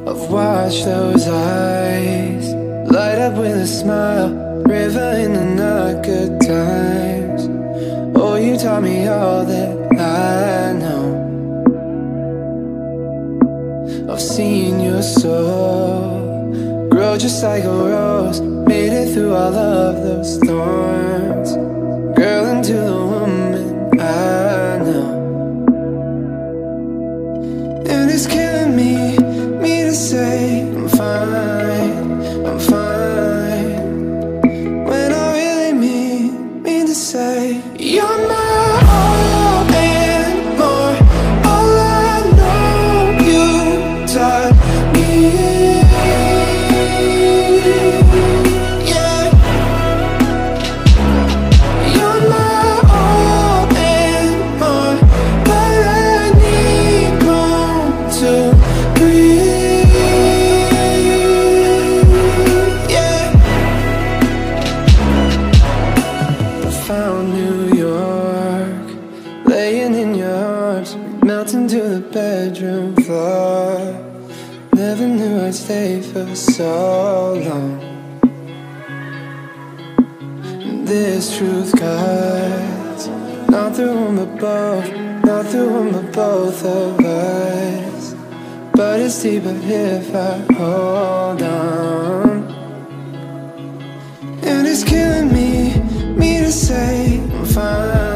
I've watched those eyes light up with a smile, river in the not good times. Oh, you taught me all that I know. I've seen your soul grow just like a rose, made it through all of those thorns, girl, into the woman I know. And it's killing me to say I'm fine, I'm fine, when I really mean to say you're my all and more. All I know you taught me. Yeah, you're my all and more, but I need room to breathe. Melting to the bedroom floor. Never knew I'd stay for so long. And this truth cuts, not through one but both, not through one but both of us. But it's deeper if I hold on. And it's killing me to say I'm fine.